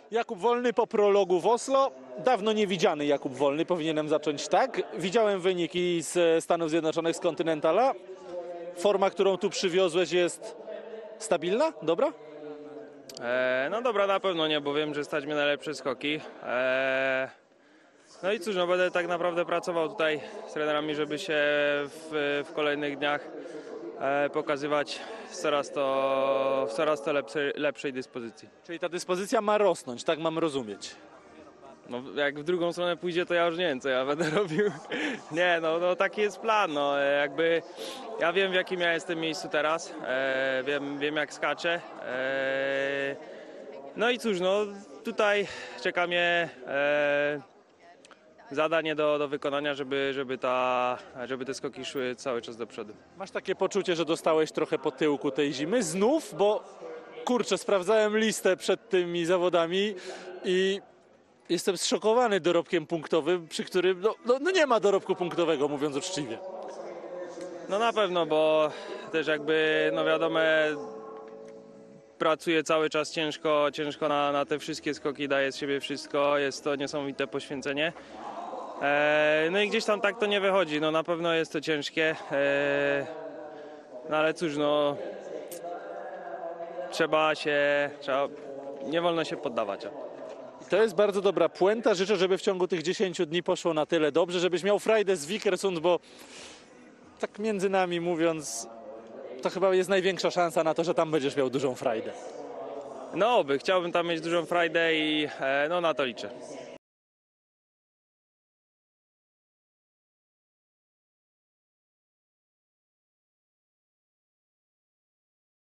Jakub Wolny po prologu w Oslo. Dawno niewidziany Jakub Wolny, powinienem zacząć tak. Widziałem wyniki z Stanów Zjednoczonych, z Continentala. Forma, którą tu przywiozłeś, jest stabilna? Dobra? No dobra, na pewno nie, bo wiem, że stać mnie na lepsze skoki. No i cóż, no będę tak naprawdę pracował tutaj z trenerami, żeby się w kolejnych dniach pokazywać w coraz to lepszej dyspozycji. Czyli ta dyspozycja ma rosnąć, tak mam rozumieć. No, jak w drugą stronę pójdzie, to ja już nie wiem, co ja będę robił. Nie, no taki jest plan. No, jakby ja wiem, w jakim ja jestem miejscu teraz. Wiem jak skaczę. No i cóż, no tutaj czeka mnie zadanie do wykonania, żeby te skoki szły cały czas do przodu. Masz takie poczucie, że dostałeś trochę po tyłku tej zimy? Znów? Bo kurczę, sprawdzałem listę przed tymi zawodami i jestem zszokowany dorobkiem punktowym, przy którym no nie ma dorobku punktowego, mówiąc uczciwie. No na pewno, bo też jakby, no wiadomo, pracuję cały czas ciężko na te wszystkie skoki, daję z siebie wszystko, jest to niesamowite poświęcenie. No i gdzieś tam tak to nie wychodzi, no na pewno jest to ciężkie, no ale cóż, no nie wolno się poddawać. To jest bardzo dobra puenta. Życzę, żeby w ciągu tych 10 dni poszło na tyle dobrze, żebyś miał frajdę z Vikersund, bo tak między nami mówiąc, to chyba jest największa szansa na to, że tam będziesz miał dużą frajdę. No chciałbym tam mieć dużą frajdę i no na to liczę.